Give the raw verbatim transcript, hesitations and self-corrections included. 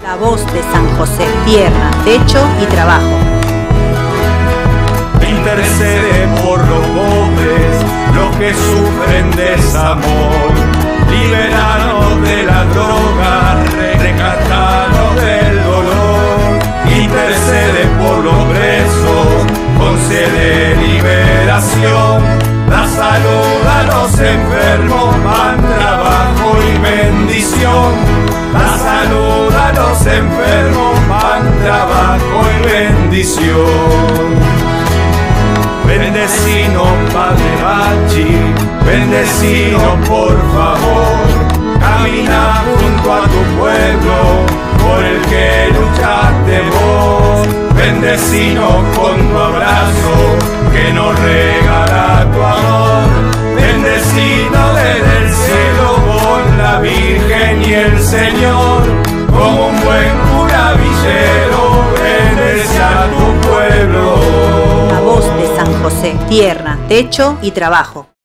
La voz de San José, tierra, techo y trabajo. Intercede por los pobres, los que sufren desamor. Liberanos de la droga, rescatanos del dolor. Intercede por los presos, concede liberación. Da salud a los enfermos, pan, trabajo y bendición. Da salud a los enfermos, pan, trabajo y bendición. Bendecinos, Padre Bachi, bendecinos por favor. Camina junto a tu pueblo, por el que luchaste vos. Bendecinos con tu abrazo, que nos regala tu amor. Bendecinos desde el cielo con la Virgen y el Señor. Como un buen cura villero, bendece a tu pueblo. La voz de San José, tierra, techo y trabajo.